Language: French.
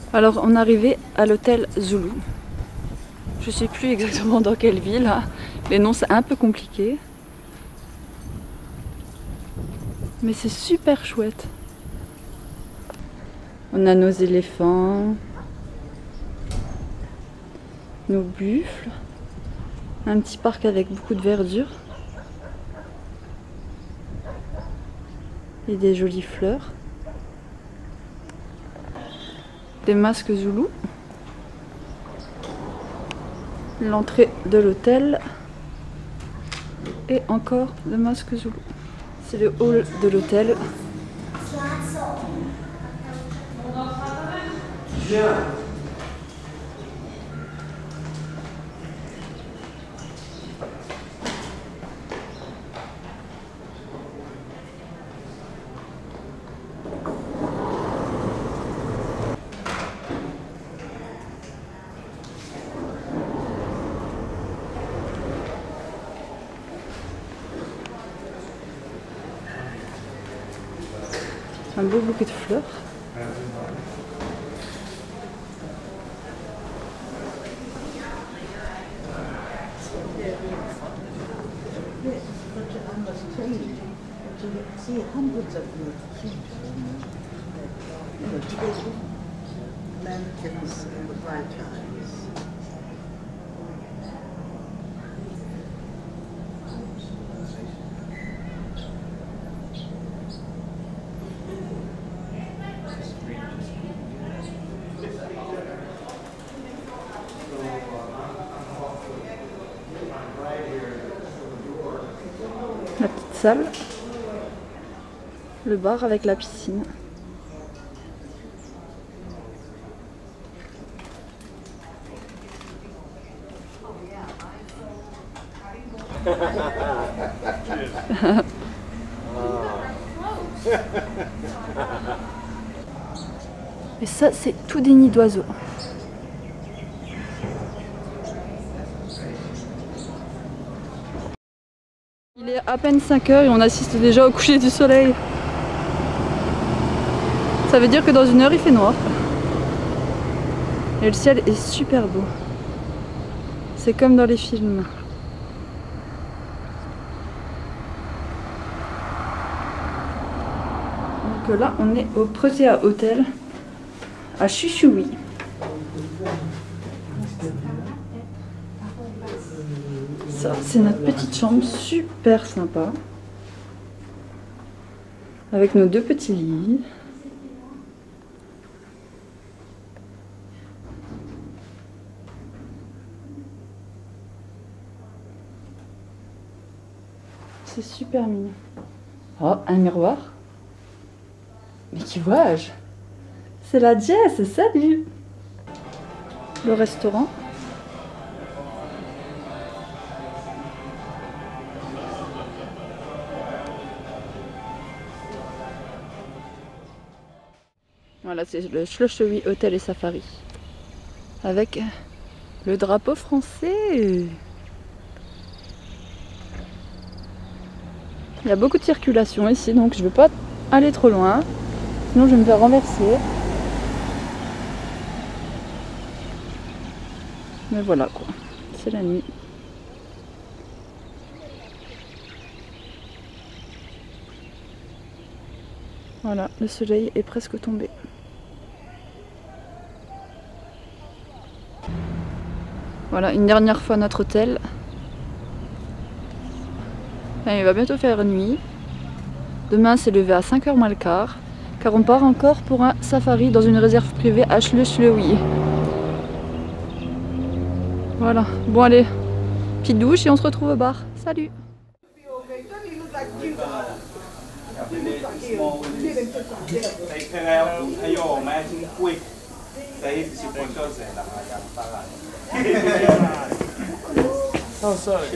Alors on est arrivé à l'hôtel Zulu. Je sais plus exactement dans quelle ville, hein. Les noms c'est un peu compliqué. Mais c'est super chouette. On a nos éléphants, nos buffles, un petit parc avec beaucoup de verdure et des jolies fleurs. Des masques Zoulou. L'entrée de l'hôtel et encore des masques Zoulou. C'est le hall de l'hôtel. Un beau bouquet de fleurs. La petite salle, le bar avec la piscine. Et ça, c'est tout des nids d'oiseaux. Il est à peine 5 h et on assiste déjà au coucher du soleil. Ça veut dire que dans 1 heure il fait noir. Et le ciel est super beau. C'est comme dans les films. Donc là on est au Prussia Hotel à Chuchuy. Ça, c'est notre petite chambre super sympa. Avec nos 2 petits lits. C'est super mignon. Oh, un miroir. Mais qui vois-je? C'est la Jess, salut! Le restaurant. Voilà, c'est le Schlosshowie Hôtel et Safari. Avec le drapeau français. Il y a beaucoup de circulation ici, donc je ne veux pas aller trop loin. Sinon je vais me faire renverser. Mais voilà quoi, c'est la nuit. Voilà, le soleil est presque tombé. Voilà, une dernière fois notre hôtel. Enfin, il va bientôt faire nuit. Demain c'est levé à 5 h moins le quart. Car on part encore pour un safari dans une réserve privée à Schlosshowie. Voilà, bon allez, petite douche et on se retrouve au bar. Salut! Oh, sorry.